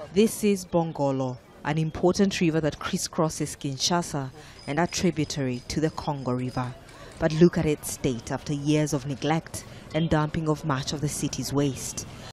This is Bongolo, an important river that crisscrosses Kinshasa and a tributary to the Congo River. But look at its state after years of neglect and dumping of much of the city's waste.